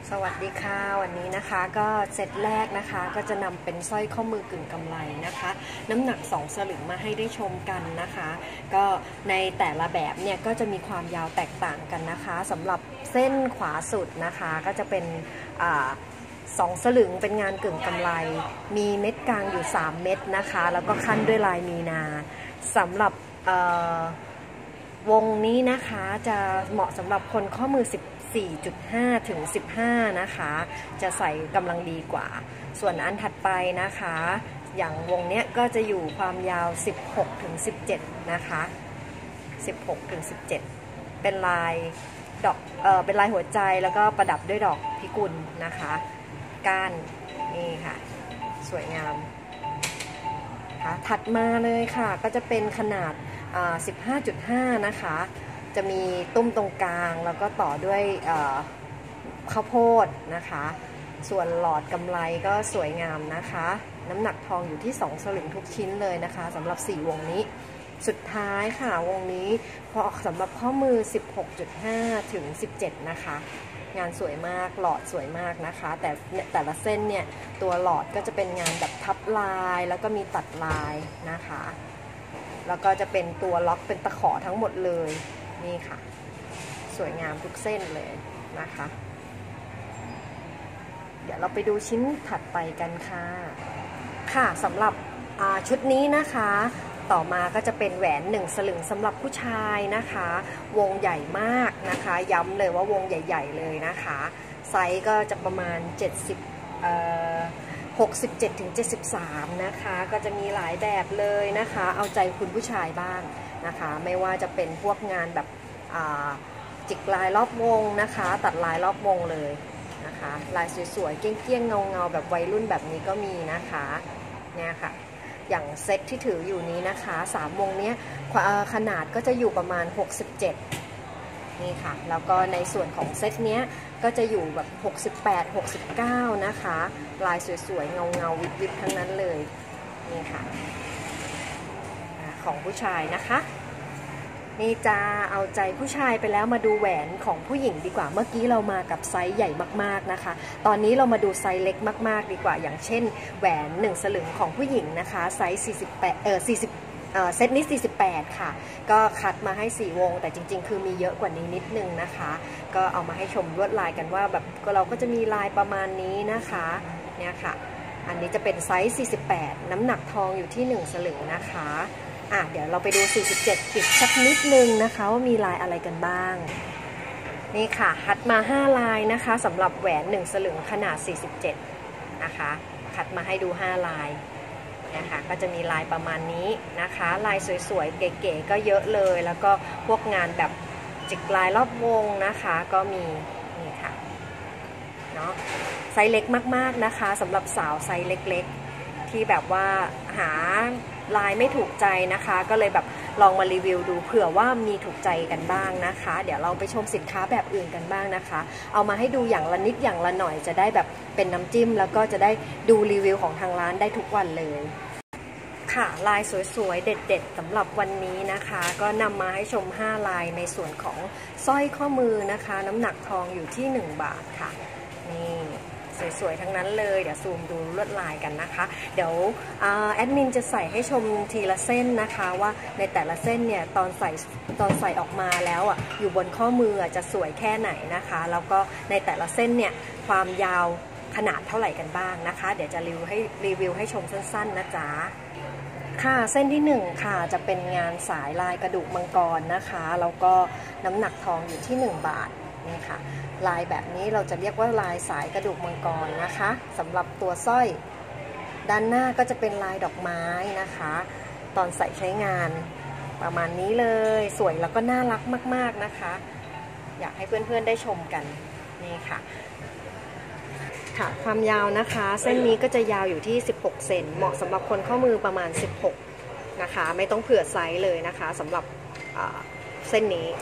สวัสดีค่ะวันนี้นะคะก็เซตแรกนะคะก็จะนำเป็นสร้อยข้อมือกึ่งกำไลนะคะน้ำหนัก2 สลึงมาให้ได้ชมกันนะคะก็ในแต่ละแบบเนี่ยก็จะมีความยาวแตกต่างกันนะคะสำหรับเส้นขวาสุดนะคะก็จะเป็น2 สลึงเป็นงานกึ่งกำไลมีเม็ดกลางอยู่3 เม็ดนะคะแล้วก็ขั้นด้วยลายมีนาสำหรับวงนี้นะคะจะเหมาะสำหรับคนข้อมือ4.5 ถึง 15นะคะจะใส่กำลังดีกว่าส่วนอันถัดไปนะคะอย่างวงเนี้ยก็จะอยู่ความยาว16 ถึง 17นะคะ16 ถึง 17เป็นลายดอกเป็นลายหัวใจแล้วก็ประดับด้วยดอกพิกุลนะคะก้านนี่ค่ะสวยงามค่ะถัดมาเลยค่ะก็จะเป็นขนาด15.5 นะคะจะมีตุ้มตรงกลางแล้วก็ต่อด้วยข้าวโพดนะคะส่วนหลอดกำไลก็สวยงามนะคะน้ำหนักทองอยู่ที่2 สลึงทุกชิ้นเลยนะคะสำหรับ4 วงนี้สุดท้ายค่ะวงนี้พอสำหรับข้อมือ 16.5 ถึง 17นะคะงานสวยมากหลอดสวยมากนะคะแต่ละเส้นเนี่ยตัวหลอดก็จะเป็นงานแบบทับลายแล้วก็มีตัดลายนะคะแล้วก็จะเป็นตัวล็อกเป็นตะขอทั้งหมดเลยนี่ค่ะสวยงามทุกเส้นเลยนะคะเดี๋ยวเราไปดูชิ้นถัดไปกันค่ะสำหรับชุดนี้นะคะต่อมาก็จะเป็นแหวน1 สลึงสำหรับผู้ชายนะคะวงใหญ่มากนะคะย้ำเลยว่าวงใหญ่ๆเลยนะคะไซส์ก็จะประมาณ67 ถึง 73นะคะก็จะมีหลายแบบเลยนะคะเอาใจคุณผู้ชายบ้างนะคะไม่ว่าจะเป็นพวกงานแบบจิกลายรอบวงนะคะตัดลายรอบวงเลยนะคะลายสวยๆเกี้ยงๆเงาๆแบบวัยรุ่นแบบนี้ก็มีนะคะเนี่ยค่ะอย่างเซตที่ถืออยู่นี้นะคะ3 วงนี้ขนาดก็จะอยู่ประมาณ67นี่ค่ะแล้วก็ในส่วนของเซตเนี้ยก็จะอยู่แบบ68 69นะคะลายสวยๆเงาวิบๆทั้งนั้นเลยนี่ค่ะของผู้ชายนะคะนี่จะเอาใจผู้ชายไปแล้วมาดูแหวนของผู้หญิงดีกว่าเมื่อกี้เรามากับไซส์ใหญ่มากๆนะคะตอนนี้เรามาดูไซส์เล็กมากๆดีกว่าอย่างเช่นแหวน1 สลึงของผู้หญิงนะคะไซส์เซตนี้48ค่ะก็คัดมาให้4 วงแต่จริงๆคือมีเยอะกว่านี้นิดนึงนะคะก็เอามาให้ชมลวดลายกันว่าแบบเราก็จะมีลายประมาณนี้นะคะเนี่ยค่ะอันนี้จะเป็นไซส์48น้ำหนักทองอยู่ที่1 สลึงนะคะเดี๋ยวเราไปดู47อีกสักนิดนึงนะคะว่ามีลายอะไรกันบ้างนี่ค่ะคัดมา5 ลายนะคะสำหรับแหวน1 สลึงขนาด47นะคะคัดมาให้ดู5 ลายนะคะก็จะมีลายประมาณนี้นะคะลายสวยๆเก๋ๆก็เยอะเลยแล้วก็พวกงานแบบจิกลายรอบวงนะคะก็มีนี่ค่ะเนาะไซส์เล็กมากๆนะคะสำหรับสาวไซส์เล็กๆที่แบบว่าหาลายไม่ถูกใจนะคะก็เลยแบบลองมารีวิวดูเผื่อว่ามีถูกใจกันบ้างนะคะเดี๋ยวเราไปชมสินค้าแบบอื่นกันบ้างนะคะเอามาให้ดูอย่างละนิดอย่างละหน่อยจะได้แบบเป็นน้ำจิ้มแล้วก็จะได้ดูรีวิวของทางร้านได้ทุกวันเลยค่ะลายสวยๆเด็ดๆสำหรับวันนี้นะคะก็นำมาให้ชม5 ลายในส่วนของสร้อยข้อมือนะคะน้ำหนักทองอยู่ที่1 บาทค่ะนี่สวยๆทั้งนั้นเลยเดี๋ยวซูมดูลวดลายกันนะคะเดี๋ยวแอดมินจะใส่ให้ชมทีละเส้นนะคะว่าในแต่ละเส้นเนี่ยตอนใส่ออกมาแล้วอยู่บนข้อมือจะสวยแค่ไหนนะคะแล้วก็ในแต่ละเส้นเนี่ยความยาวขนาดเท่าไหร่กันบ้างนะคะเดี๋ยวจะรีวิวให้ชมสั้นๆนะจ๊ะค่ะเส้นที่1ค่ะจะเป็นงานสายลายกระดูกมังกรนะคะแล้วก็น้ำหนักทองอยู่ที่1 บาทนี่ค่ะลายแบบนี้เราจะเรียกว่าลายสายกระดูกมังกรนะคะสำหรับตัวสร้อยด้านหน้าก็จะเป็นลายดอกไม้นะคะตอนใส่ใช้งานประมาณนี้เลยสวยแล้วก็น่ารักมากๆนะคะอยากให้เพื่อนๆได้ชมกันนี่ค่ะความยาวนะคะเส้นนี้ก็จะยาวอยู่ที่16 เซนเหมาะสำหรับคนข้อมือประมาณ16นะคะไม่ต้องเผื่อไซส์เลยนะคะสำหรับเส้นนี้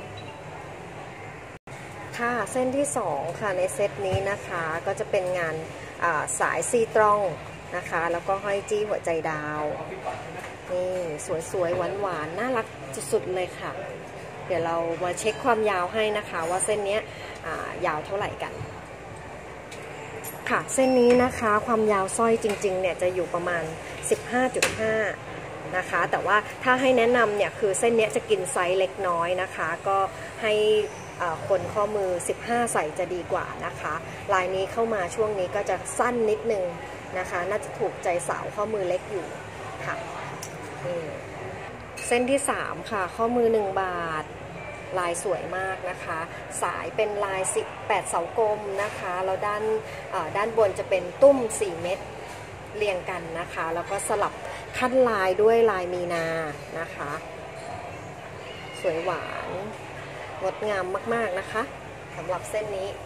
ค่ะเส้นที่2ค่ะในเซตนี้นะคะก็จะเป็นงานสายซีตรองนะคะแล้วก็ห้อยจี้หัวใจดาวนี่สวยๆหวานๆน่ารักสุดๆเลยค่ะเดี๋ยวเรามาเช็คความยาวให้นะคะว่าเส้นนี้ยาวเท่าไหร่กันค่ะเส้นนี้นะคะความยาวสร้อยจริงๆเนี่ยจะอยู่ประมาณ 15.5 นะคะแต่ว่าถ้าให้แนะนำเนี่ยคือเส้นนี้จะกินไซส์เล็กน้อยนะคะก็ให้คนข้อมือ15ใส่จะดีกว่านะคะลายนี้เข้ามาช่วงนี้ก็จะสั้นนิดนึงนะคะน่าจะถูกใจสาวข้อมือเล็กอยู่ค่ะเส้นที่3ค่ะข้อมือ1 บาทลายสวยมากนะคะสายเป็นลาย18เสากลมนะคะแล้วด้านบนจะเป็นตุ้ม4 เม็ดเรียงกันนะคะแล้วก็สลับขั้นลายด้วยลายมีนานะคะสวยหวานงดงามมากๆนะคะสำหรับเส้นนี้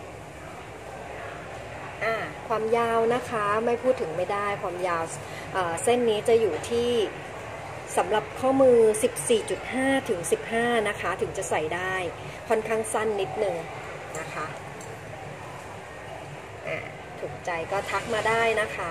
ความยาวนะคะไม่พูดถึงไม่ได้ความยาวเส้นนี้จะอยู่ที่สำหรับข้อมือ 14.5 ถึง 15 นะคะถึงจะใส่ได้ค่อนข้างสั้นนิดนึงนะคะถูกใจก็ทักมาได้นะคะ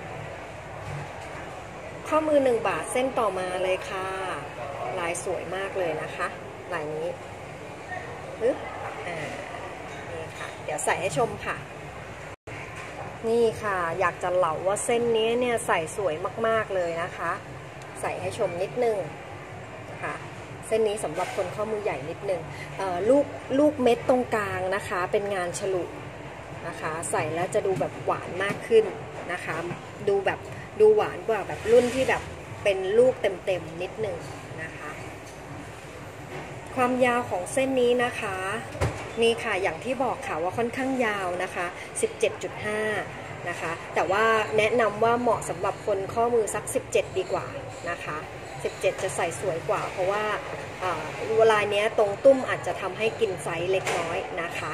ข้อมือ1 บาทเส้นต่อมาเลยค่ะลายสวยมากเลยนะคะลายนี้นี่ค่ะเดี๋ยวใส่ให้ชมค่ะนี่ค่ะอยากจะเล่าว่าเส้นนี้เนี่ยใส่สวยมากๆเลยนะคะใส่ให้ชมนิดนึงค่ะเส้นนี้สำหรับคนข้อมือใหญ่นิดนึงลูกเม็ดตรงกลางนะคะเป็นงานฉลุนะคะใส่แล้วจะดูแบบหวานมากขึ้นนะคะดูหวานกว่าแบบรุ่นที่แบบเป็นลูกเต็มๆนิดนึงนะคะความยาวของเส้นนี้นะคะนี่ค่ะอย่างที่บอกค่ะว่าค่อนข้างยาวนะคะ 17.5 นะคะแต่ว่าแนะนำว่าเหมาะสำหรับคนข้อมือสัก17ดีกว่านะคะ17จะใส่สวยกว่าเพราะว่าลายนี้ตรงตุ้มอาจจะทำให้กินไซส์เล็กน้อยนะคะ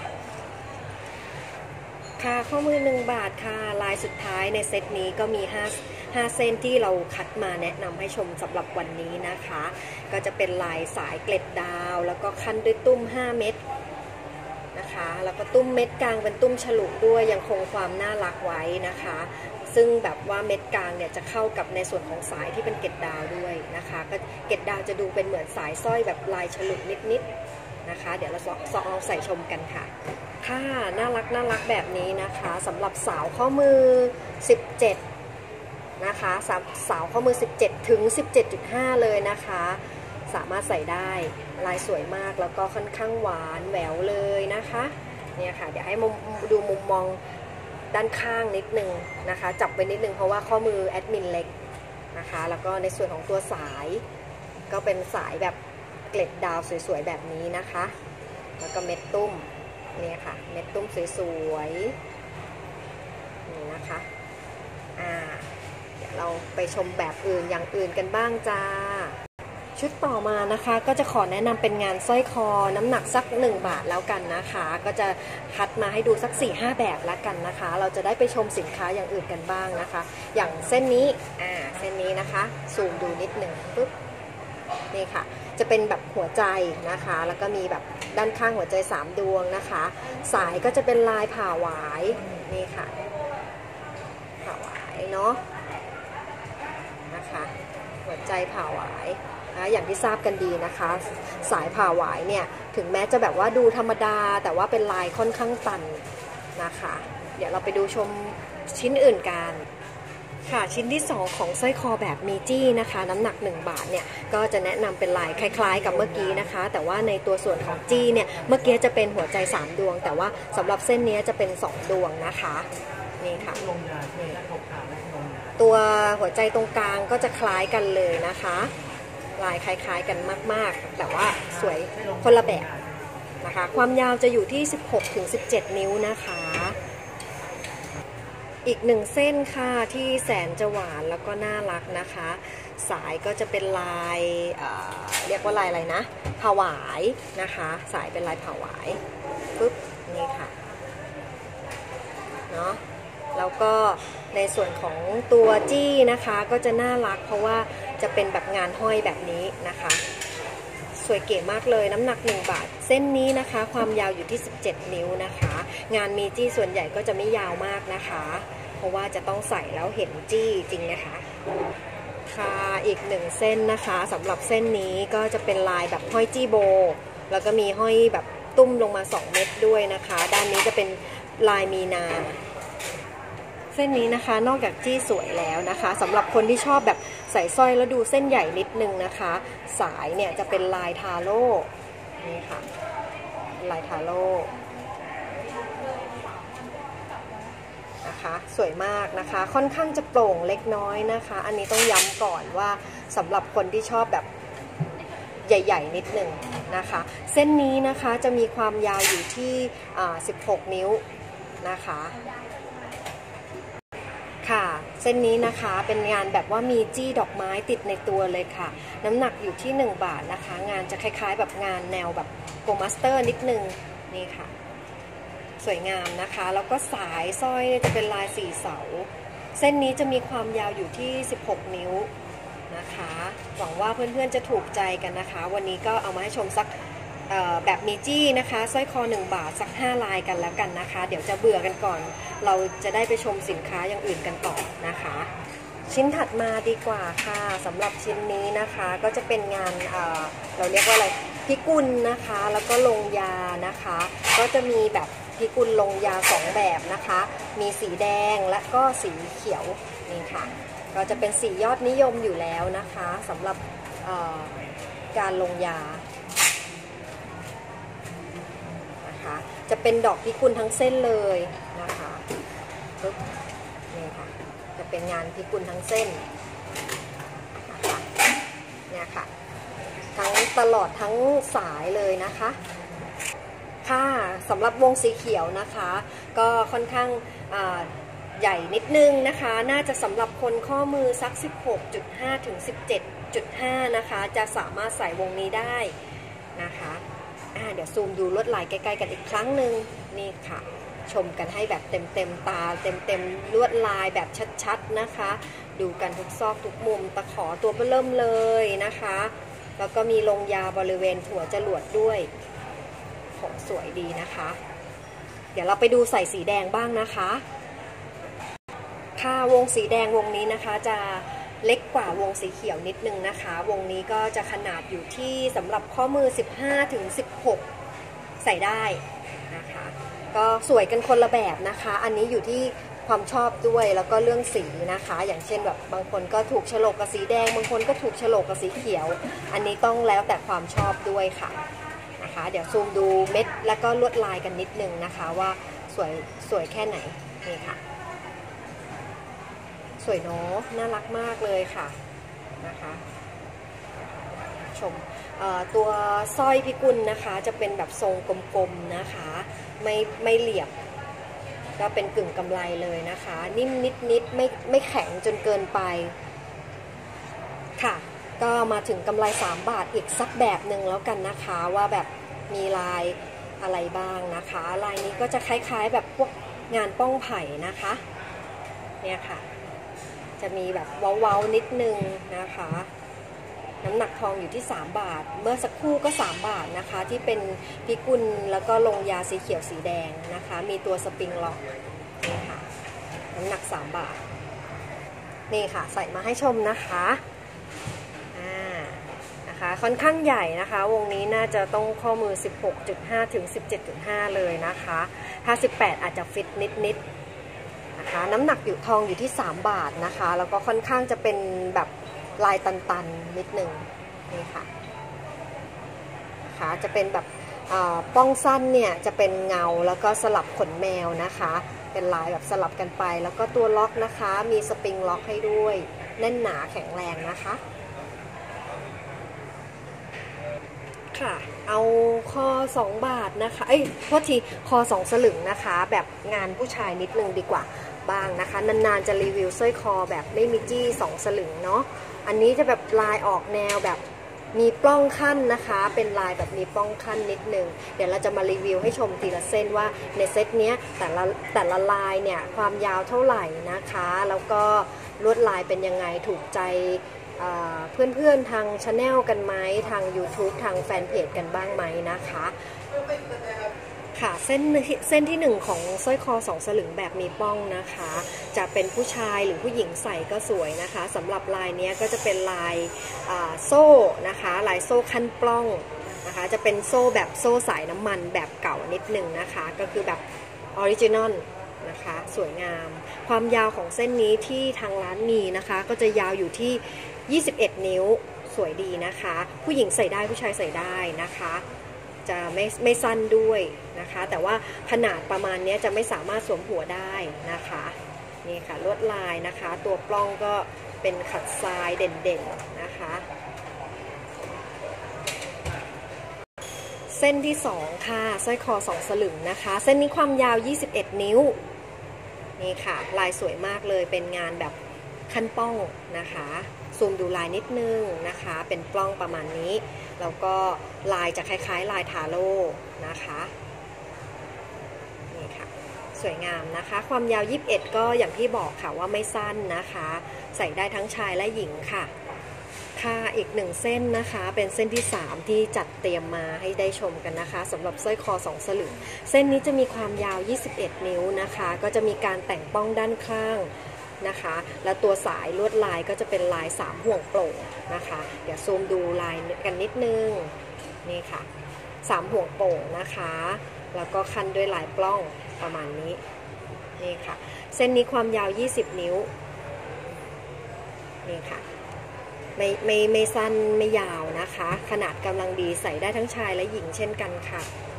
ค่ะข้อมือ1 บาทค่ะลายสุดท้ายในเซตนี้ก็มี5เส้นที่เราคัดมาแนะนำให้ชมสำหรับวันนี้นะคะก็จะเป็นลายสายเกล็ดดาวแล้วก็คั้นด้วยตุ้ม5 เม็ดนะคะแล้วก็ตุ้มเม็ดกลางเป็นตุ้มฉลุด้วยยังคงความน่ารักไว้นะคะซึ่งแบบว่าเม็ดกลางเนี่ยจะเข้ากับในส่วนของสายที่เป็นเกล็ดดาวด้วยนะคะก็เกล็ดดาวจะดูเป็นเหมือนสายสร้อยแบบลายฉลุนิดๆนะคะเดี๋ยวเราลองใส่ชมกันค่ะค่ะน่ารักแบบนี้นะคะสำหรับสาวข้อมือ17นะคะสาวข้อมือ17ถึง 17.5 เลยนะคะสามารถใส่ได้ลายสวยมากแล้วก็ค่อนข้างหวานแหววเลยนะคะเนี่ยค่ะเดี๋ยวให้ดูมุมมองด้านข้างนิดนึงนะคะจับไว้นิดนึงเพราะว่าข้อมือแอดมินเล็กนะคะแล้วก็ในส่วนของตัวสายก็เป็นสายแบบเกล็ดดาวสวยๆแบบนี้นะคะแล้วก็เม็ดตุ้มนี่ค่ะเม็ดตุ้มสวยๆนี่นะคะเดี๋ยวเราไปชมแบบอย่างอื่นกันบ้างจ้าชุดต่อมานะคะก็จะขอแนะนำเป็นงานสร้อยคอน้ำหนักสัก1 บาทแล้วกันนะคะก็จะคัดมาให้ดูสัก 4-5 แบบแล้วกันนะคะเราจะได้ไปชมสินค้าอย่างอื่นกันบ้างนะคะอย่างเส้นนี้เส้นนี้นะคะซูมดูนิดหนึ่งปุ๊บนี่ค่ะจะเป็นแบบหัวใจนะคะแล้วก็มีแบบด้านข้างหัวใจ3 ดวงนะคะสายก็จะเป็นลายผ่าหวายนี่ค่ะผ่าหวายเนาะนะคะหัวใจผ่าหวายอย่างที่ทราบกันดีนะคะสายผ่าหวายเนี่ยถึงแม้จะแบบว่าดูธรรมดาแต่ว่าเป็นลายค่อนข้างตันนะคะเดี๋ยวเราไปดูชมชิ้นอื่นกันค่ะชิ้นที่2ของสร้อยคอแบบมีจี้นะคะน้ำหนัก1 บาทเนี่ยก็จะแนะนำเป็นลายคล้ายๆกับเมื่อกี้นะคะแต่ว่าในตัวส่วนของจี้เนี่ยเมื่อกี้จะเป็นหัวใจ3 ดวงแต่ว่าสำหรับเส้นนี้จะเป็น2 ดวงนะคะนี่ค่ะตัวหัวใจตรงกลางก็จะคล้ายกันเลยนะคะลายคล้ายๆกันมากๆแต่ว่าสวยคนละแบบนะคะความยาวจะอยู่ที่ 16-17 นิ้วนะคะอีก1 เส้นค่ะที่แสนจะหวานแล้วก็น่ารักนะคะสายก็จะเป็นลายเรียกว่าลายอะไรนะผวายนะคะสายเป็นลายผวายปุ๊บนี่ค่ะเนาะแล้วก็ในส่วนของตัวจี้นะคะก็จะน่ารักเพราะว่าจะเป็นแบบงานห้อยแบบนี้นะคะสวยเก๋มากเลยน้ำหนัก1 บาทเส้นนี้นะคะความยาวอยู่ที่17 นิ้วนะคะงานมีจี้ส่วนใหญ่ก็จะไม่ยาวมากนะคะเพราะว่าจะต้องใส่แล้วเห็นจี้จริงนะคะค่ะอีก1 เส้นนะคะสำหรับเส้นนี้ก็จะเป็นลายแบบห้อยจี้โบแล้วก็มีห้อยแบบตุ้มลงมา2 เม็ดด้วยนะคะด้านนี้จะเป็นลายมีนาเส้นนี้นะคะนอกจากจี้สวยแล้วนะคะสำหรับคนที่ชอบแบบใส่สร้อยแล้วดูเส้นใหญ่นิดนึงนะคะสายเนี่ยจะเป็นลายทาโร่นี่ค่ะลายทาโร่นะคะสวยมากนะคะค่อนข้างจะโปร่งเล็กน้อยนะคะอันนี้ต้องย้ำก่อนว่าสำหรับคนที่ชอบแบบใหญ่ๆนิดนึงนะคะเส้นนี้นะคะจะมีความยาวอยู่ที่16 นิ้วนะคะค่ะเส้นนี้นะคะเป็นงานแบบว่ามีจี้ดอกไม้ติดในตัวเลยค่ะน้ำหนักอยู่ที่1 บาทนะคะงานจะคล้ายๆแบบงานแนวแบบโกมาสเตอร์นิดนึงนี่ค่ะสวยงามนะคะแล้วก็สายสร้อยจะเป็นลาย4 เสาเส้นนี้จะมีความยาวอยู่ที่16 นิ้วนะคะหวังว่าเพื่อนๆจะถูกใจกันนะคะวันนี้ก็เอามาให้ชมสักแบบมีจี้นะคะสร้อยคอ1 บาทสัก5 ลายกันแล้วกันนะคะเดี๋ยวจะเบื่อกันก่อนเราจะได้ไปชมสินค้าอย่างอื่นกันต่อนะคะชิ้นถัดมาดีกว่าค่ะสำหรับชิ้นนี้นะคะก็จะเป็นงานเราเรียกว่าอะไรพิกุลนะคะแล้วก็ลงยานะคะก็จะมีแบบพิกุลลงยา2 แบบนะคะมีสีแดงและก็สีเขียวนี่ค่ะก็จะเป็นสียอดนิยมอยู่แล้วนะคะสำหรับการลงยานะคะจะเป็นดอกพิกุลทั้งเส้นเลยนะคะนี่ค่ะจะเป็นงานพิกุลทั้งเส้นนะคะเนี่ยค่ะทั้งตลอดทั้งสายเลยนะคะค่ะสำหรับวงสีเขียวนะคะก็ค่อนข้างใหญ่นิดนึงนะคะน่าจะสำหรับคนข้อมือสัก 16.5 ถึง 17.5 นะคะจะสามารถใส่วงนี้ได้นะคะเดี๋ยวซูมดูลวดลายใกล้ๆกันอีกครั้งหนึ่งนี่ค่ะชมกันให้แบบเต็มตาเต็มลวดลายแบบชัดๆนะคะดูกันทุกซอกทุกมุมตะขอตัวเริ่มเลยนะคะแล้วก็มีลงยาบริเวณหัวจรวดด้วยของสวยดีนะคะเดี๋ยวเราไปดูใส่สีแดงบ้างนะคะค่ะวงสีแดงวงนี้นะคะจะเล็กกว่าวงสีเขียวนิดนึงนะคะวงนี้ก็จะขนาดอยู่ที่สำหรับข้อมือ15 ถึง 16ใส่ได้นะคะก็สวยกันคนละแบบนะคะอันนี้อยู่ที่ความชอบด้วยแล้วก็เรื่องสีนะคะอย่างเช่นแบบบางคนก็ถูกโฉลกกับสีแดงบางคนก็ถูกโฉลกกับสีเขียวอันนี้ต้องแล้วแต่ความชอบด้วยค่ะนะคะเดี๋ยวซูมดูเม็ดแล้วก็ลวดลายกันนิดนึงนะคะว่าสวยแค่ไหนนี่ค่ะสวยเนาะน่ารักมากเลยค่ะนะคะชมตัวสร้อยพิกุลนะคะจะเป็นแบบทรงกลมๆนะคะไม่เหลี่ยมก็เป็นกึ่งกำไลเลยนะคะนิ่มนิดไม่แข็งจนเกินไปค่ะก็มาถึงกำไร3 บาทอีกสักแบบหนึ่งแล้วกันนะคะว่าแบบมีลายอะไรบ้างนะคะลายนี้ก็จะคล้ายๆแบบพวกงานป้องไผ่นะคะเนี่ยค่ะจะมีแบบเว้าๆนิดนึงนะคะน้ำหนักทองอยู่ที่3 บาทเมื่อสักครู่ก็3 บาทนะคะที่เป็นพิกุลแล้วก็ลงยาสีเขียวสีแดงนะคะมีตัวสปริงล็อกนี่ค่ะน้ำหนัก3 บาทนี่ค่ะใส่มาให้ชมนะคะนะคะค่อนข้างใหญ่นะคะวงนี้น่าจะต้องข้อมือ 16.5 ถึง 17.5 เลยนะคะถ้า18อาจจะฟิตนิดนะคะน้ำหนักอยู่ทองอยู่ที่3 บาทนะคะแล้วก็ค่อนข้างจะเป็นแบบลายตันๆนิดหนึ่งนี่ค่ะนะคะจะเป็นแบบป้องสั้นเนี่ยจะเป็นเงาแล้วก็สลับขนแมวนะคะเป็นลายแบบสลับกันไปแล้วก็ตัวล็อกนะคะมีสปริงล็อกให้ด้วยแน่นหนาแข็งแรงนะคะค่ะเอาคอ2 บาทนะคะโทษทีคอ2 สลึงนะคะแบบงานผู้ชายนิดนึงดีกว่าบ้างนะคะนานๆจะรีวิวสร้อยคอแบบไม่มีจี้2 สลึงเนาะอันนี้จะแบบลายออกแนวแบบมีปล้องขั้นนะคะเป็นลายแบบมีปล้องขั้นนิดนึงเดี๋ยวเราจะมารีวิวให้ชมทีละเส้นว่าในเซตเนี้ยแต่ละลายเนี่ยความยาวเท่าไหร่นะคะแล้วก็ลวดลายเป็นยังไงถูกใจเพื่อนๆทางชาแนลกันไหมทาง YouTube ทางแฟนเพจกันบ้างไหมนะคะค่ะเส้นที่1ของสร้อยคอ2 สลึงแบบมีป้องนะคะจะเป็นผู้ชายหรือผู้หญิงใส่ก็สวยนะคะสำหรับลายนี้ก็จะเป็นลายโซ่นะคะลายโซ่ขั้นปล้องนะคะจะเป็นโซ่แบบโซ่สายน้ำมันแบบเก่านิดนึงนะคะก็คือแบบออริจินอลนะคะสวยงามความยาวของเส้นนี้ที่ทางร้านมีนะคะก็จะยาวอยู่ที่21นิ้วสวยดีนะคะผู้หญิงใส่ได้ผู้ชายใส่ได้นะคะจะไม่สั้นด้วยนะคะแต่ว่าขนาดประมาณนี้จะไม่สามารถสวมหัวได้นะคะนี่ค่ะลวดลายนะคะตัวปล้องก็เป็นขัดทรายเด่นๆนะคะเส้นที่2ค่ะสร้อยคอ2สลึงนะคะเส้นนี้ความยาว21นิ้วนี่ค่ะลายสวยมากเลยเป็นงานแบบขั้นป้องนะคะซูมดูลายนิดนึงนะคะเป็นปล้องประมาณนี้แล้วก็ลายจะคล้ายๆลายทาโร่นะคะนี่ค่ะสวยงามนะคะความยาว21ก็อย่างที่บอกค่ะว่าไม่สั้นนะคะใส่ได้ทั้งชายและหญิงค่ะค่ะอีก1เส้นนะคะเป็นเส้นที่3ที่จัดเตรียมมาให้ได้ชมกันนะคะสำหรับสร้อยคอ2สลึงเส้นนี้จะมีความยาว21นิ้วนะคะก็จะมีการแต่งป้องด้านข้างนะคะแล้วตัวสายลวดลายก็จะเป็นลาย3ห่วงโปร่งนะคะเดี๋ยวซูมดูลายกันนิดนึงนี่ค่ะ3ห่วงโป่งนะคะแล้วก็คันด้วยลายปล้องประมาณนี้นี่ค่ะเส้นนี้ความยาว20นิ้วนี่ค่ะไม่สั้นไม่ยาวนะคะขนาดกำลังดีใส่ได้ทั้งชายและหญิงเช่นกันค่ะ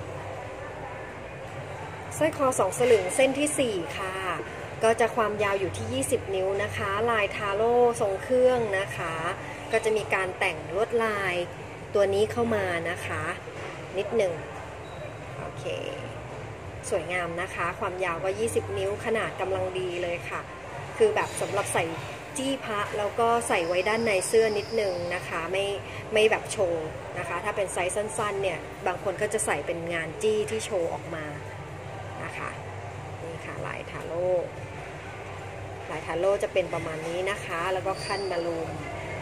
สร้อยคอ2สลึงเส้นที่4ค่ะก็จะความยาวอยู่ที่20นิ้วนะคะลายทาโร่ทรงเครื่องนะคะก็จะมีการแต่งลวดลายตัวนี้เข้ามานะคะนิดหนึ่งโอเคสวยงามนะคะความยาวก็20นิ้วขนาดกำลังดีเลยค่ะคือแบบสำหรับใส่จี้พระแล้วก็ใส่ไว้ด้านในเสื้อนิดนึงนะคะไม่แบบโชว์นะคะถ้าเป็นไซส์สั้นๆเนี่ยบางคนก็จะใส่เป็นงานจี้ที่โชว์ออกมานะคะนี่ค่ะลายทาโร่จะเป็นประมาณนี้นะคะแล้วก็ขั้นมาลูม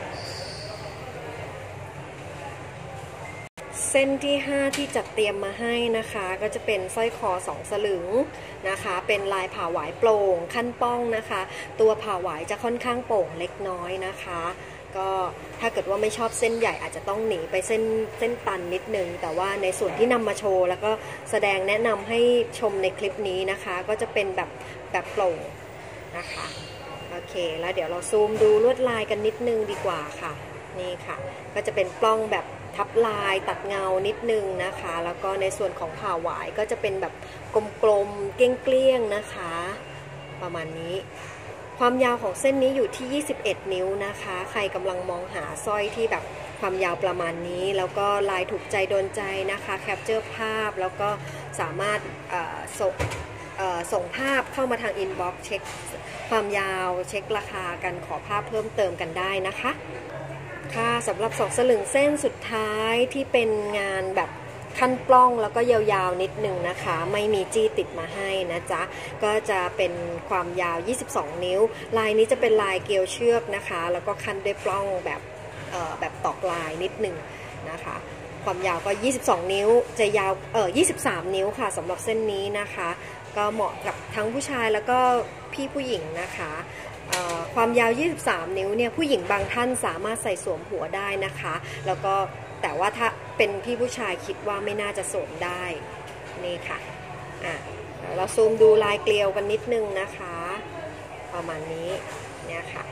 เส้นที่5ที่จัดเตรียมมาให้นะคะก็จะเป็นสร้อยคอ2สลึงนะคะเป็นลายผ่าหวายโปร่งขั้นป้องนะคะตัวผ่าหวายจะค่อนข้างโปร่งเล็กน้อยนะคะก็ถ้าเกิดว่าไม่ชอบเส้นใหญ่อาจจะต้องหนีไปเส้นตันนิดนึงแต่ว่าในส่วนที่นำมาโชว์แล้วก็แสดงแนะนำให้ชมในคลิปนี้นะคะก็จะเป็นแบบโปร่งนะคะโอเคแล้วเดี๋ยวเราซูมดูลวดลายกันนิดนึงดีกว่าค่ะนี่ค่ะก็จะเป็นปล้องแบบทับลายตัดเงานิดนึงนะคะแล้วก็ในส่วนของผ่าหวายก็จะเป็นแบบกลมๆเกลี้ยงๆนะคะประมาณนี้ความยาวของเส้นนี้อยู่ที่21นิ้วนะคะใครกำลังมองหาสร้อยที่แบบความยาวประมาณนี้แล้วก็ลายถูกใจโดนใจนะคะแคปเจอร์ภาพแล้วก็สามารถส่งภาพเข้ามาทางอินบ็อกซ์เช็คความยาวเช็คราคากันขอภาพเพิ่มเติมกันได้นะคะค่ะสำหรับ2สลึงเส้นสุดท้ายที่เป็นงานแบบขั้นปล้องแล้วก็ยาวๆนิดหนึ่งนะคะไม่มีจี้ติดมาให้นะจ๊ะก็จะเป็นความยาว22นิ้วลายนี้จะเป็นลายเกลียวเชือกนะคะแล้วก็คันด้วยปล้องแบบตอกลายนิดหนึ่งนะคะความยาวก็22นิ้วจะยาว23นิ้วค่ะสำหรับเส้นนี้นะคะก็เหมาะกับทั้งผู้ชายแล้วก็พี่ผู้หญิงนะคะความยาว23นิ้วเนี่ยผู้หญิงบางท่านสามารถใส่สวมหัวได้นะคะแล้วก็แต่ว่าถ้าเป็นพี่ผู้ชายคิดว่าไม่น่าจะสวมได้นี่ค่ะเราซูมดูลายเกลียวกันนิดนึงนะคะประมาณนี้เนี่ยค่ะ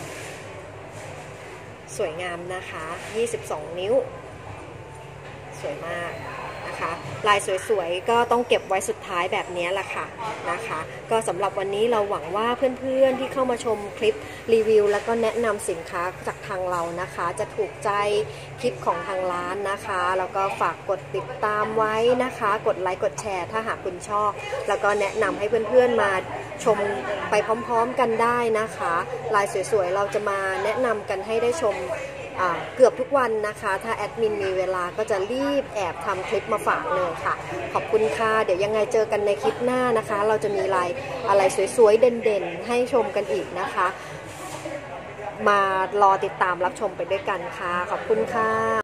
สวยงามนะคะ22นิ้วสวยมากนะคะลายสวยๆก็ต้องเก็บไว้สุดท้ายแบบนี้แหละค่ะนะคะก็สำหรับวันนี้เราหวังว่าเพื่อนๆที่เข้ามาชมคลิปรีวิวแล้วก็แนะนำสินค้าจากทางเรานะคะจะถูกใจคลิปของทางร้านนะคะแล้วก็ฝากกดติดตามไว้นะคะกดไลค์กดแชร์ถ้าหากคุณชอบแล้วก็แนะนำให้เพื่อนๆมาชมไปพร้อมๆกันได้นะคะลายสวยๆเราจะมาแนะนำกันให้ได้ชมเกือบทุกวันนะคะถ้าแอดมินมีเวลาก็จะรีบแอบทำคลิปมาฝากเลยค่ะขอบคุณค่ะเดี๋ยวยังไงเจอกันในคลิปหน้านะคะเราจะมีอะไรสวยๆเด่นๆให้ชมกันอีกนะคะมารอติดตามรับชมไปด้วยกันค่ะขอบคุณค่ะ